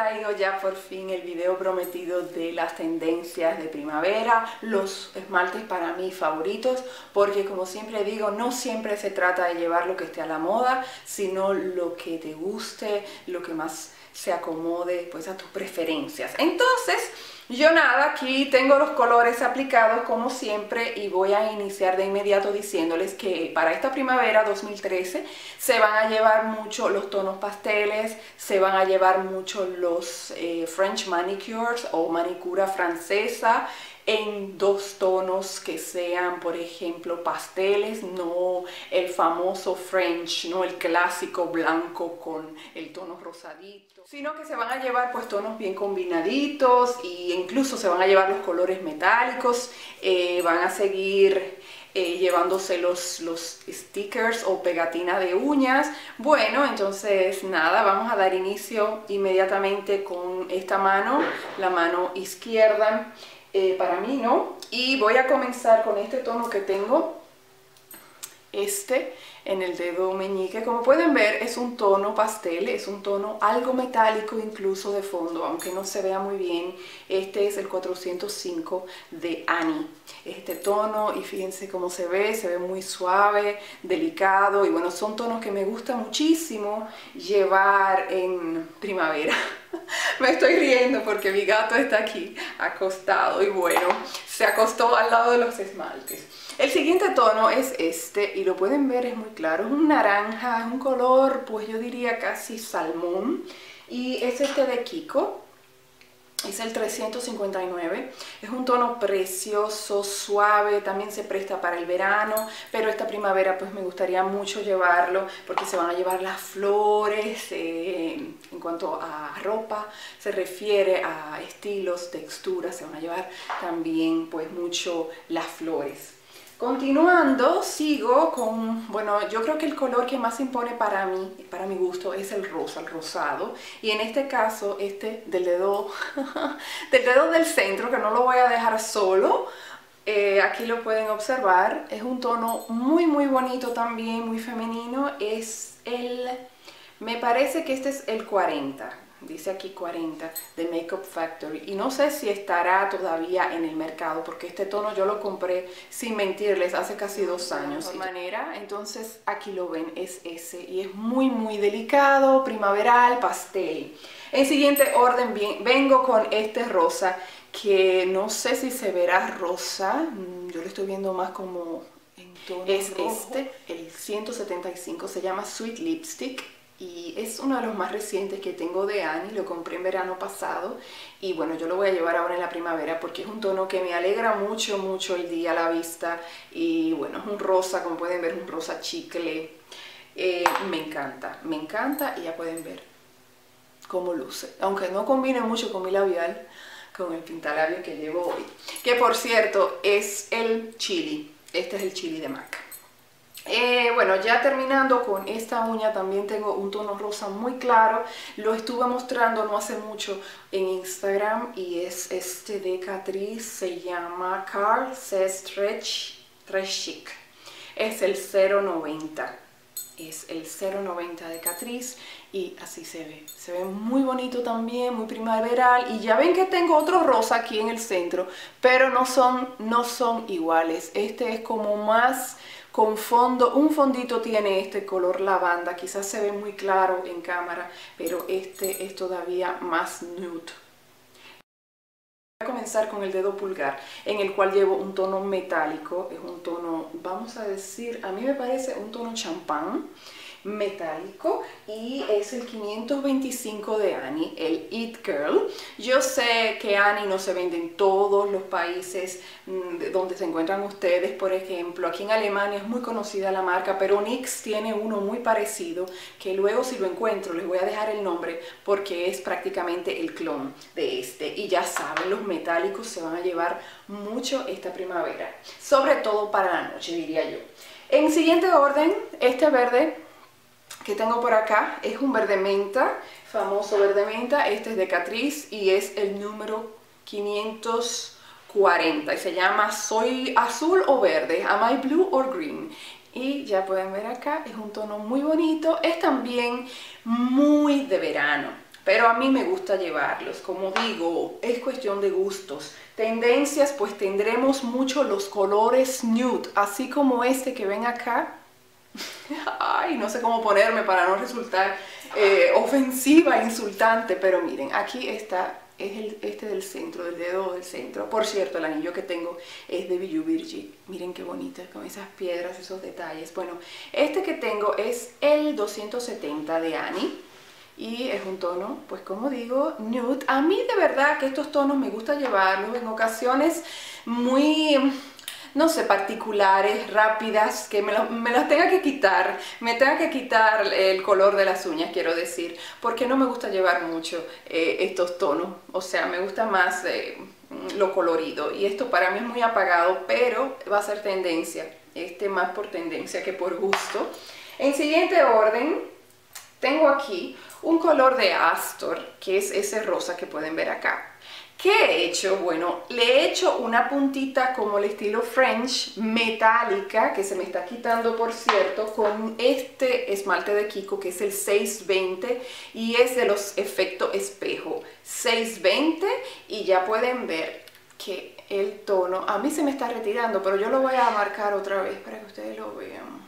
traigo ya por fin el video prometido de las tendencias de primavera, los esmaltes para mí favoritos, porque como siempre digo, no siempre se trata de llevar lo que esté a la moda, sino lo que te guste, lo que más se acomode pues a tus preferencias. Entonces, yo nada, aquí tengo los colores aplicados como siempre y voy a iniciar de inmediato diciéndoles que para esta primavera 2013 se van a llevar mucho los tonos pasteles, se van a llevar mucho los French manicures o manicura francesa en dos tonos que sean, por ejemplo, pasteles, no el famoso French, no el clásico blanco con el tono rosadito, sino que se van a llevar pues tonos bien combinaditos e incluso se van a llevar los colores metálicos, van a seguir llevándose los stickers o pegatina de uñas. Bueno, entonces nada, vamos a dar inicio inmediatamente con esta mano, la mano izquierda. Para mí, ¿no? Y voy a comenzar con este tono que tengo, en el dedo meñique. Como pueden ver, es un tono pastel, es un tono algo metálico incluso de fondo, aunque no se vea muy bien. Este es el 405 de Annie. Este tono, y fíjense cómo se ve muy suave, delicado, y bueno, son tonos que me gusta muchísimo llevar en primavera. Me estoy riendo porque mi gato está aquí acostado y bueno, se acostó al lado de los esmaltes. El siguiente tono es este y lo pueden ver, es muy claro, es un naranja, es un color pues yo diría casi salmón y es este de Kiko. Es el 359, es un tono precioso, suave, también se presta para el verano, pero esta primavera pues me gustaría mucho llevarlo porque se van a llevar las flores, en cuanto a ropa se refiere a estilos, texturas, se van a llevar también pues mucho las flores. Continuando, sigo con, bueno, yo creo que el color que más impone para mí, para mi gusto, es el rosa, el rosado. Y en este caso, del dedo, del dedo del centro, que no lo voy a dejar solo, aquí lo pueden observar. Es un tono muy bonito también, muy femenino. Me parece que este es el 40. Dice aquí 40 de Makeup Factory y no sé si estará todavía en el mercado porque este tono yo lo compré, sin mentirles, hace casi 2 años. De manera, entonces aquí lo ven, es ese y es muy delicado, primaveral, pastel. En siguiente orden vengo con este rosa que no sé si se verá rosa, yo lo estoy viendo más como en tono rojo. El 175, se llama Sweet Lipstick. Y es uno de los más recientes que tengo de Annie, lo compré en verano pasado y bueno, yo lo voy a llevar ahora en la primavera porque es un tono que me alegra mucho el día a la vista y bueno, es un rosa, como pueden ver, un rosa chicle, me encanta y ya pueden ver cómo luce, aunque no combina mucho con mi labial, con el pintalabio que llevo hoy, que por cierto es el Chili, este es el Chili de MAC. Bueno, ya terminando con esta uña, también tengo un tono rosa muy claro, lo estuve mostrando no hace mucho en Instagram y es este de Catrice, se llama Carl Stretch Chic, es el 090, es el 090 de Catrice y así se ve muy bonito también, muy primaveral. Y ya ven que tengo otro rosa aquí en el centro, pero no son iguales, este es como más con fondo, un fondito tiene este color lavanda, quizás se ve muy claro en cámara, pero este es todavía más nude. Voy a comenzar con el dedo pulgar, en el cual llevo un tono metálico, es un tono, vamos a decir, a mí me parece un tono champán, metálico y es el 525 de Annie, el It Girl. Yo sé que Annie no se vende en todos los países donde se encuentran ustedes, por ejemplo, aquí en Alemania es muy conocida la marca, pero NYX tiene uno muy parecido que luego si lo encuentro les voy a dejar el nombre porque es prácticamente el clon de este y ya saben, los metálicos se van a llevar mucho esta primavera, sobre todo para la noche diría yo. En siguiente orden, este verde que tengo por acá es un verde menta, famoso verde menta, este es de Catrice y es el número 540 y se llama Soy azul o verde, Am I blue or green? Y ya pueden ver acá, es un tono muy bonito, es también muy de verano. pero a mí me gusta llevarlos. Como digo, es cuestión de gustos. Tendencias, pues tendremos mucho los colores nude, así como este que ven acá. Ay, no sé cómo ponerme para no resultar ofensiva, insultante, pero miren, aquí está, es este del centro, del dedo del centro. Por cierto, el anillo que tengo es de Bijou Virgin. Miren qué bonita, con esas piedras, esos detalles. Bueno, este que tengo es el 270 de Annie. Y es un tono, pues como digo, nude. A mí de verdad que estos tonos me gusta llevarlos en ocasiones muy, no sé, particulares, rápidas, que me las tenga que quitar, me tenga que quitar el color de las uñas, quiero decir, porque no me gusta llevar mucho estos tonos. O sea, me gusta más lo colorido, y esto para mí es muy apagado, pero va a ser tendencia, más por tendencia que por gusto. En siguiente orden, tengo aquí un color de Astor, que es ese rosa que pueden ver acá. ¿Qué he hecho? Bueno, le he hecho una puntita como el estilo French, metálica, que se me está quitando, por cierto, con este esmalte de Kiko, que es el 620, y es de los efectos espejo. 620, y ya pueden ver que el tono, a mí se me está retirando, pero yo lo voy a marcar otra vez para que ustedes lo vean.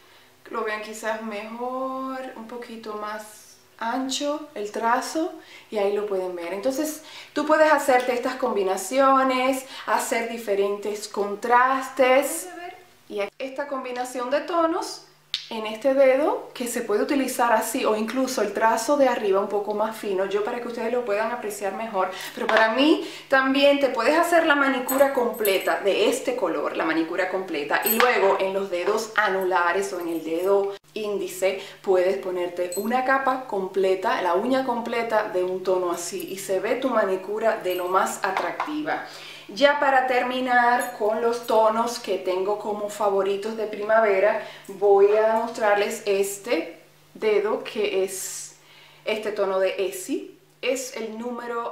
Lo vean quizás mejor, un poquito más ancho el trazo, y ahí lo pueden ver. Entonces tú puedes hacerte estas combinaciones, hacer diferentes contrastes, y esta combinación de tonos en este dedo, que se puede utilizar así, o incluso el trazo de arriba un poco más fino, yo para que ustedes lo puedan apreciar mejor. Pero para mí también te puedes hacer la manicura completa de este color, la manicura completa, y luego en los dedos anulares o en el dedo índice puedes ponerte una capa completa, la uña completa de un tono así, y se ve tu manicura de lo más atractiva. Ya para terminar con los tonos que tengo como favoritos de primavera, voy a mostrarles este dedo, que es este tono de Essie. Es el número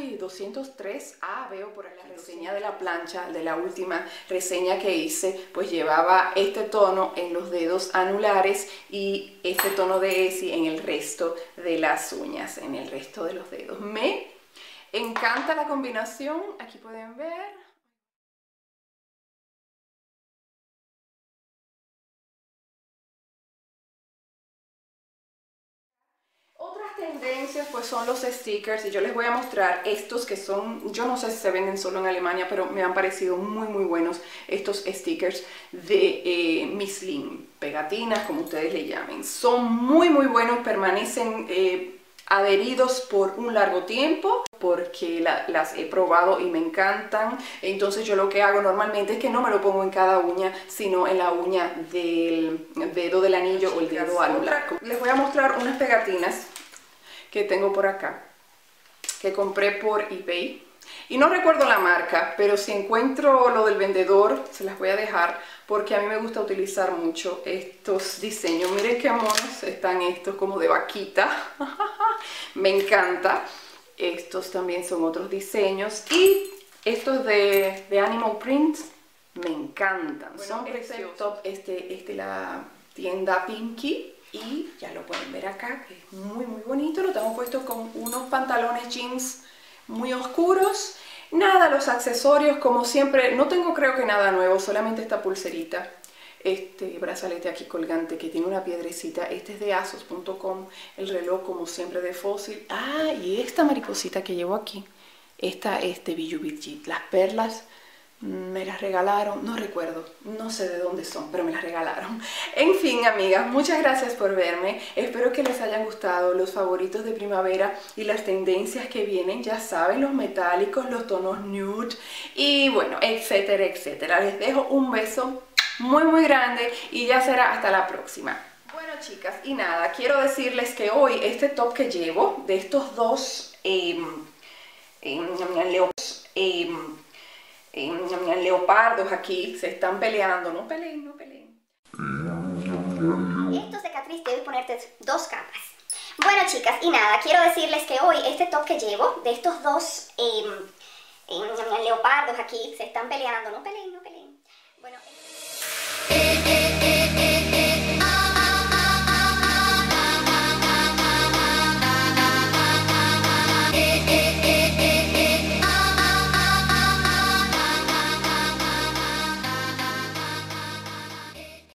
203. Veo por la reseña de la plancha, de la última reseña que hice, pues llevaba este tono en los dedos anulares y este tono de Essie en el resto de las uñas, en el resto de los dedos. Me encanta la combinación, aquí pueden ver. Otras tendencias pues son los stickers, y yo les voy a mostrar estos que son, yo no sé si se venden solo en Alemania, pero me han parecido muy buenos estos stickers de Michelin, pegatinas como ustedes le llamen. Son muy buenos, permanecen adheridos por un largo tiempo, porque las he probado y me encantan. Entonces yo lo que hago normalmente es que no me lo pongo en cada uña, sino en la uña del dedo del anillo o el dedo anular. Les voy a mostrar unas pegatinas que tengo por acá, que compré por eBay. Y no recuerdo la marca, pero si encuentro lo del vendedor, se las voy a dejar, porque a mí me gusta utilizar mucho estos diseños. Miren qué monos están estos, como de vaquita. Me encanta. Estos también son otros diseños. Y estos de Animal Print me encantan. Bueno, son preciosos. La tienda Pinky. Y ya lo pueden ver acá, que es muy bonito. Lo tengo puesto con unos pantalones jeans muy oscuros. Nada, los accesorios como siempre, no tengo creo que nada nuevo, solamente esta pulserita, este brazalete aquí colgante que tiene una piedrecita. Este es de asos.com, el reloj como siempre de Fossil. Y esta mariposita que llevo aquí, esta es de Bijou Virgin. Las perlas me las regalaron, no recuerdo, no sé de dónde son, pero me las regalaron. En fin, amigas, muchas gracias por verme. Espero que les hayan gustado los favoritos de primavera y las tendencias que vienen. Ya saben, los metálicos, los tonos nude y bueno, etcétera, etcétera. Les dejo un beso muy grande y ya será hasta la próxima. Bueno, chicas, y nada, quiero decirles que hoy este top que llevo, de estos dos leopardos aquí, se están peleando. No peleen. Esto, cicatriz, debes ponerte 2 capas. Bueno, chicas, y nada, quiero decirles que hoy este top que llevo, de estos dos leopardos aquí, se están peleando. No peleen.